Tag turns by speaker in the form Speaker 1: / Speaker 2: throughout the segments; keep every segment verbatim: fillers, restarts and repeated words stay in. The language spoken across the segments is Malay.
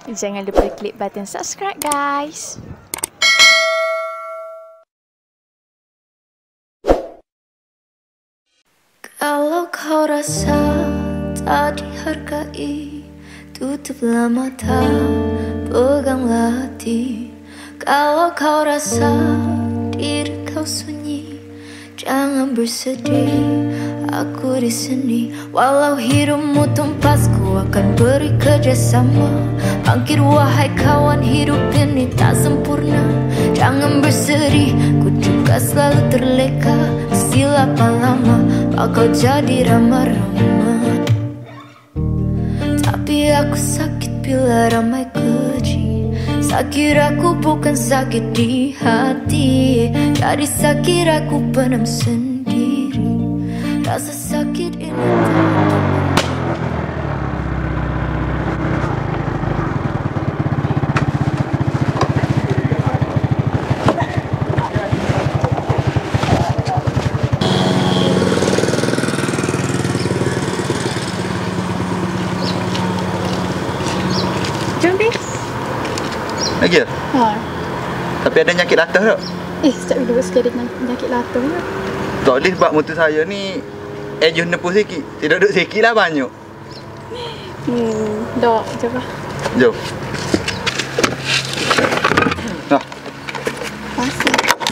Speaker 1: Jangan lupa klik button subscribe guys.
Speaker 2: Kalau kau rasa tak dihargai, tutuplah mata, peganglah hati. Kalau kau rasa diri kau sunyi, jangan bersedih, aku di sini. Walau hidupmu tumpas, ku akan beri kerjasama. Bangkit wahai kawan, hidup ini tak sempurna. Jangan bersedih, ku juga selalu terleka. Silapa lama, bakal jadi ramah-ramah. Tapi aku sakit bila ramai keji. Sakit aku bukan sakit di hati, jadi sakit aku pendam sendiri. Rasa sakit ini tak.
Speaker 1: Jom deh.
Speaker 3: Lagi ya?
Speaker 1: Ha.
Speaker 3: Tapi ada nyakit latah tak?
Speaker 1: Eh, sekejap dulu sikit ada penyakit latah ke?
Speaker 3: Tak boleh sebab motor saya ni ejun nepus sikit. Tidak duduk sikit lah banyak.
Speaker 1: Hmm, dok, coba.
Speaker 3: Jom. Nah.
Speaker 1: Pasal.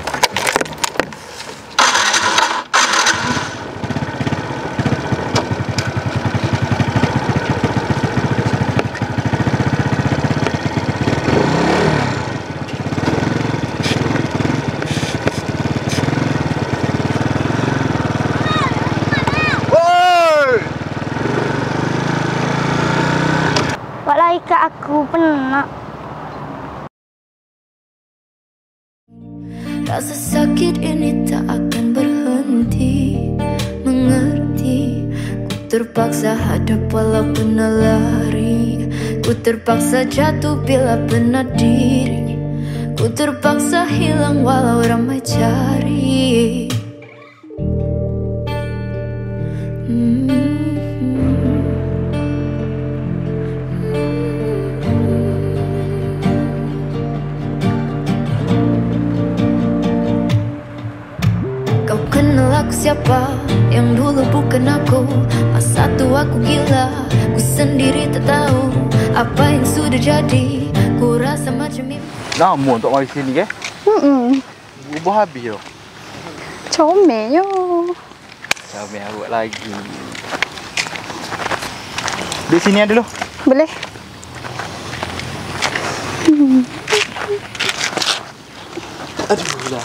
Speaker 4: Walau ikat aku penat.
Speaker 2: Rasa sakit ini tak akan berhenti. Mengerti, ku terpaksa hadap walau pernah lari. Ku terpaksa jatuh bila pernah diri. Ku terpaksa hilang walau ramai cari. hmm. Kau kenal aku siapa, yang dulu bukan aku. Masa tu aku gila, ku sendiri tak tahu apa yang sudah jadi. Ku rasa macam mimpi.
Speaker 3: Lama untuk mari sini ke?
Speaker 1: Hmm,
Speaker 3: Ubah habis yo.
Speaker 1: comel yo.
Speaker 3: Sampai awak lagi. Di sini ada dulu.
Speaker 1: Boleh? Hmm.
Speaker 3: Aduh lah.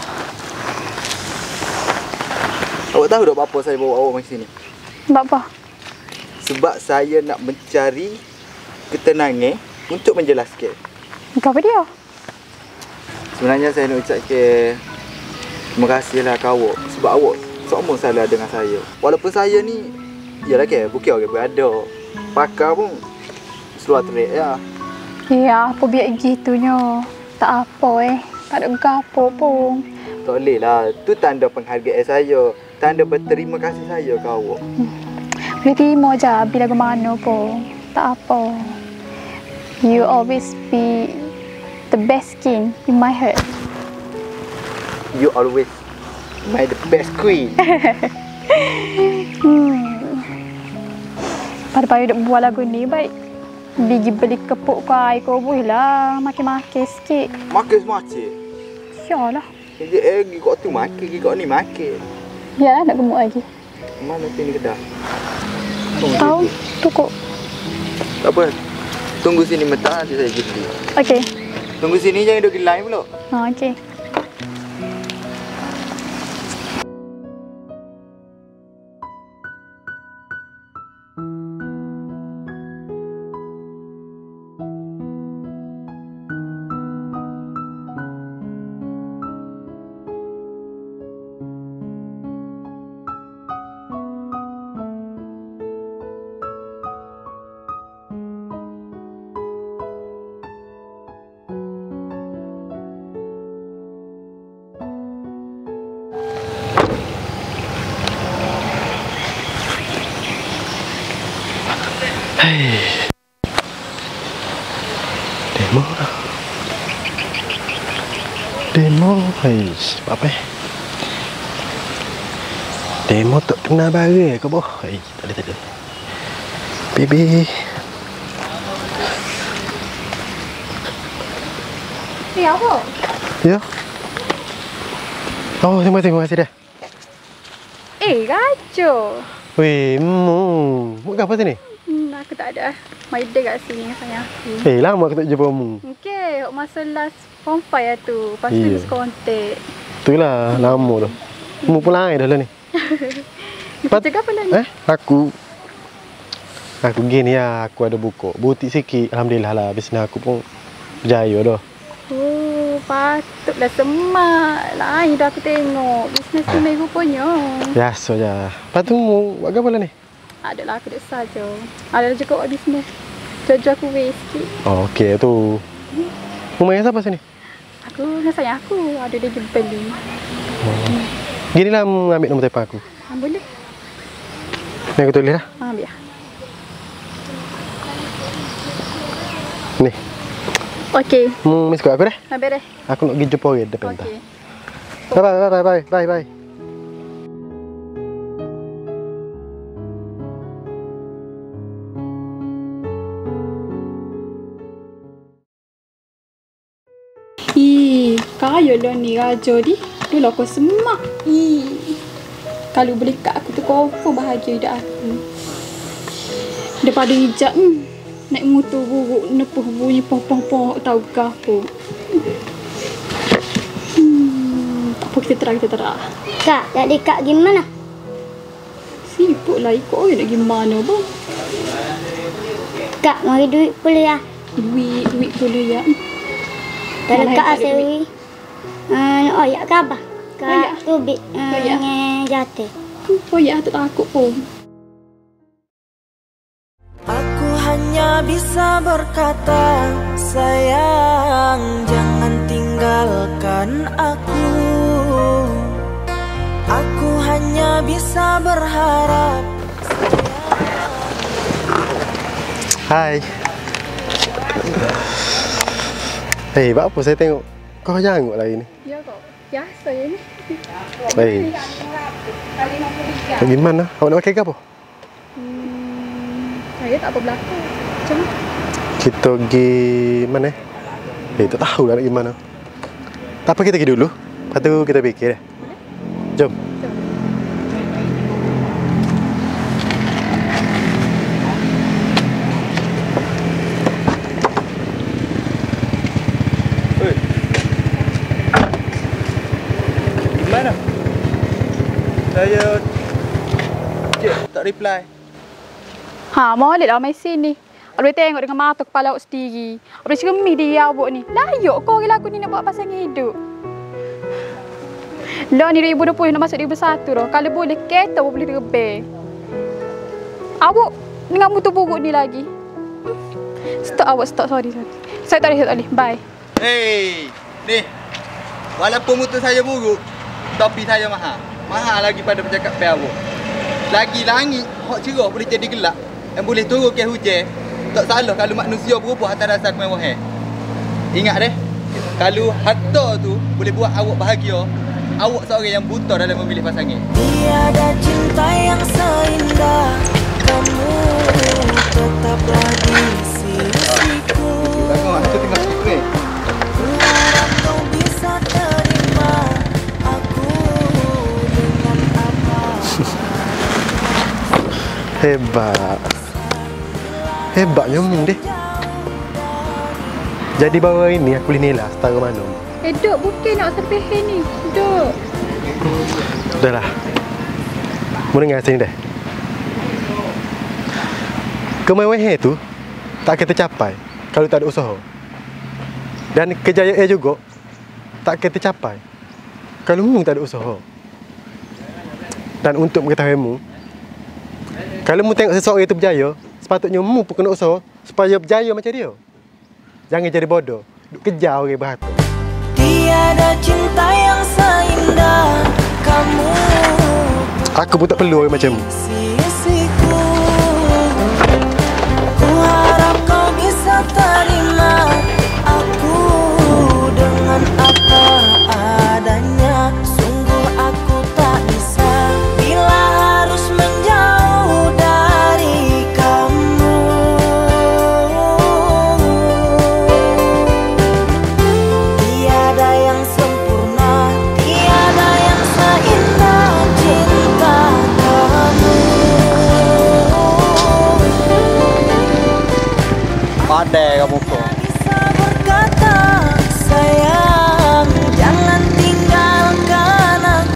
Speaker 3: Awak tahu tak apa saya bawa awak mari sini?
Speaker 1: Sebab apa?
Speaker 3: Sebab saya nak mencari ketenangan untuk menjelaskan.
Speaker 1: Kau apa dia?
Speaker 3: Sebenarnya saya nak ucap ke terima kasihlah ke awak. Sebab awak semua salah dengan saya. Walaupun saya ni, yalah ke, bukan orang berada. Pakar pun seluar terik ya.
Speaker 1: Ya, apa biar gitunya. Tak apa eh. Tak ada gapo pun.
Speaker 3: Tak boleh lah. Tu tanda penghargaan saya. Tanda berterima kasih saya ke awak.
Speaker 1: Hmm. Boleh terima je bila ke mana pun. Tak apa. You always be the best king in my heart.
Speaker 3: You always my the best queen.
Speaker 1: hmm. Pada-pada duk buat lagu ni baik. Bigi beli kepuk ke air kau boleh lah. Makin-makin sikit.
Speaker 3: Makin semacam.
Speaker 1: Yalah.
Speaker 3: Jadi eh, gigok tu makin, gigok ni makin.
Speaker 1: Yalah nak gemuk lagi.
Speaker 3: Mana sini kedai?
Speaker 1: Tahu tu kok.
Speaker 3: Tak apa. Tunggu sini mentah nanti saya pergi.
Speaker 1: Okey.
Speaker 3: Tunggu sini jangan duduk di line pula.
Speaker 1: Ha, okey.
Speaker 5: Demo lah. Demo, hais, apa? Demo tak kena barang ke boh? Hei, tak ada tak ada. Baby.
Speaker 1: Eh, apa?
Speaker 5: Ya. Oh, terima kasih, terima kasih dah.
Speaker 1: Eh, kacau.
Speaker 5: Weh, mu. Mu apa sini?
Speaker 1: Hmm, aku tak ada. Mai dia kat sini dengan sayang aku.
Speaker 5: Eh, lama aku tak jumpa mu.
Speaker 1: Okey, masa last form five tu. Lepas tu
Speaker 5: Iya.
Speaker 1: dia kontak.
Speaker 5: Itulah lama tu. Mu pulang dah lah ni.
Speaker 1: Kita cakap apa lah ni?
Speaker 5: Eh, aku Aku gini ya, aku ada buka butik sikit. Alhamdulillah lah, bisnes aku pun berjaya dah.
Speaker 1: Oh, patutlah semak. Lain dah aku tengok. Bisnes tu main rupanya.
Speaker 5: Biasa je. Lepas tu mu buat apa lah ni?
Speaker 1: Adalah aku dek saja. Ada juga buat bisnes. Jual-jual kuih sikit.
Speaker 5: Oh, okey tu. Mu main siapa sini?
Speaker 1: Aku dengan sayang aku. Ada dia beli.
Speaker 5: Gini lah mu ambil nombor telefon aku.
Speaker 1: Ha, boleh.
Speaker 5: Ni aku tulis lah.
Speaker 1: Ha, biar.
Speaker 5: Ni.
Speaker 1: Okey.
Speaker 5: Mu miss call aku dah.
Speaker 1: Ha, beres.
Speaker 5: Aku nak pergi jumpa orang depan tak.
Speaker 1: Okey.
Speaker 5: Bye bye bye bye bye bye.
Speaker 1: Ih, kaya lah ni raja ni. Dulu aku semak. Ih. Kalau boleh kat aku tu confirm bahagia hidup aku. Daripada hijab hmm, naik motor buruk nepuh bunyi poh-poh-poh tahu ke apa. Hmm, tak apa kita terang kita terang.
Speaker 4: Kak, nak dekat gimana?
Speaker 1: Sibuk lah ikut orang nak gimana bang.
Speaker 4: Kak, mari duit kuliah.
Speaker 1: Duit, duit boleh ya.
Speaker 4: Tak
Speaker 1: Malah
Speaker 4: dekat
Speaker 1: tak ada
Speaker 4: asewi. Uh, oh, ya ke apa?
Speaker 1: Oh, ya.
Speaker 4: Kak tubik uh,
Speaker 1: Oh, ya.
Speaker 4: dengan jatuh.
Speaker 1: Oh ya, tak takut pun.
Speaker 6: Aku hanya bisa berkata, sayang, jangan tinggalkan aku. Aku hanya bisa berharap.
Speaker 5: Hai. Hei, buat apa saya tengok kau janggut lagi ni?
Speaker 1: Ya kok. Biasa ya ni.
Speaker 5: Hei. Bagaimana? Awak nak pakai ke apa?
Speaker 1: Hmm, saya tak apa belakang. Macam mana?
Speaker 5: Kita pergi mana? Eh, tak tahu lah nak pergi mana. Tak apa, kita pergi dulu. Lepas tu kita fikir dah. Jom.
Speaker 3: Mana? Saya cik tak reply.
Speaker 1: Ha, molek lah main sini. Boleh tengok dengan mata kepala awak sendiri. Boleh cermin diri awak ni. Layak kau orang lagu ni nak buat pasangan hidup. Lah ni dua ribu dua puluh nak masuk dua ribu satu dah. Kalau boleh kereta pun boleh terbang. Awak dengan motor buruk ni lagi. Stop awak, stop. Sorry, sorry. Saya tak boleh, saya tak boleh. Bye.
Speaker 3: Hei, ni. Walaupun motor saya buruk, topi saya mahal. Mahal lagi pada bercakap pai awak. Lagi langit hok cerah boleh jadi gelap. Dan boleh turun ke hujan. Tak salah kalau manusia berubah atas dasar kemewahan. Ingat deh, kalau harta tu boleh buat awak bahagia, awak seorang yang buta dalam memilih pasangan.
Speaker 6: Tiada cinta yang seindah kamu, tetaplah di sisiku.
Speaker 3: Tengok, aku tengok sikit ni.
Speaker 6: Ku harap kau bisa terima aku dengan apa.
Speaker 5: Hebat. Hebatnya Ming deh. Jadi baru hari ni aku boleh nilai setara mana.
Speaker 1: Eh, duk. Bukan nak serpehe ni. Duk.
Speaker 5: Dah lah. Mu dengar sini dah. Kemewahan tu tak akan tercapai kalau tak ada usaha. Dan kejayaan juga tak akan tercapai kalau mu tak ada usaha. Dan untuk mengetahuimu, kalau mu tengok seseorang itu berjaya, sepatutnya mu pun kena usaha supaya berjaya macam dia. Jangan jadi bodoh, duk kejar orang berharta.
Speaker 6: Tiada cinta yang seindah kamu.
Speaker 5: Aku pun tak perlu orang macam mu.
Speaker 6: Sisiku, ku harap kau bisa terima
Speaker 7: Pandai kamu kok.